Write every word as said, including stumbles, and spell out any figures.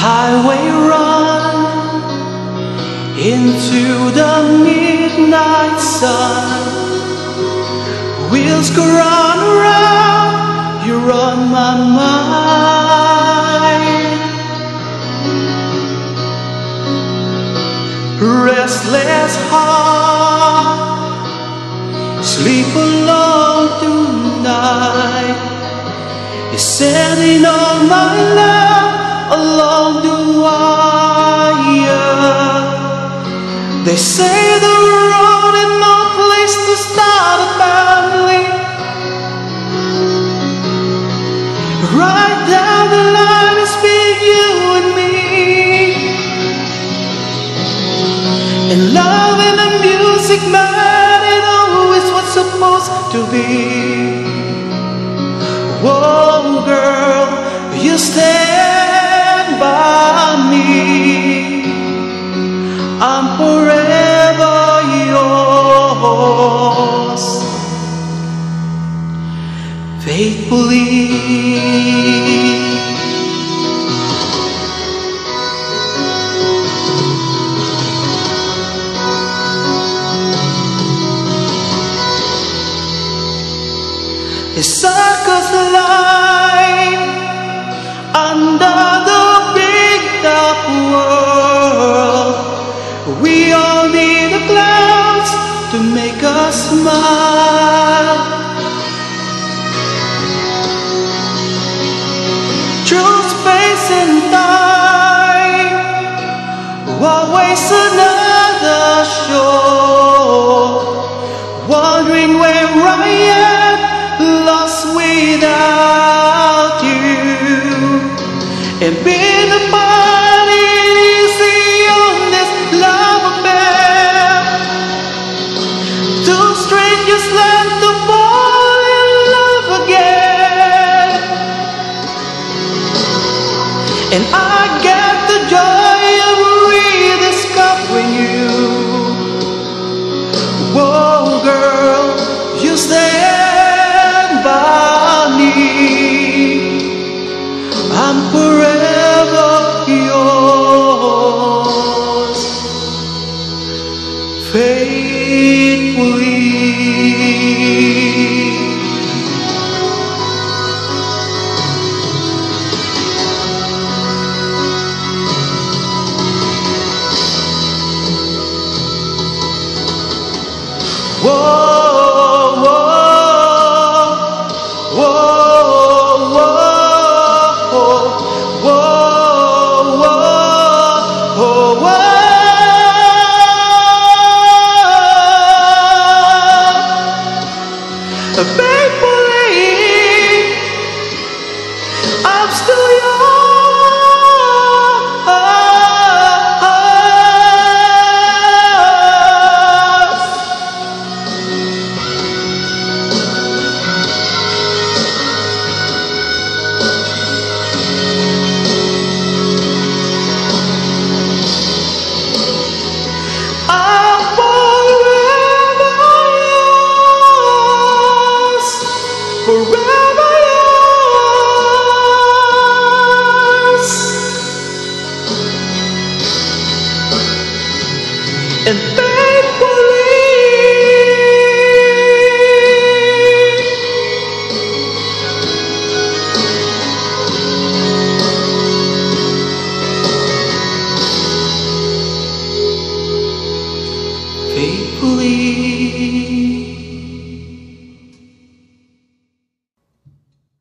highway run into the midnight sun. Wheels go round and round, you're on my mind. Restless heart, sleep alone tonight. You're setting all my love along the wire. They say the road is no place to start a family. Right down the line is between you and me. And love and the music, man, it always was supposed to be. Whoa, girl, you stand by me. I'm forever yours, faithfully. A circus line under the big dark world. We all need the clouds to make us smile. Through space and time, always another shore. Wondering where I am, lost without you. And being apart is the honest love affair. Two strangers learn to fall in love again. And I get the joy of rediscovering you. Whoa, girl, you stand by me. I'm forever yours, faithfully. Whoa. Faithfully, I'm still yours. I'm forever yours, forever yours, and faithfully. Faithfully.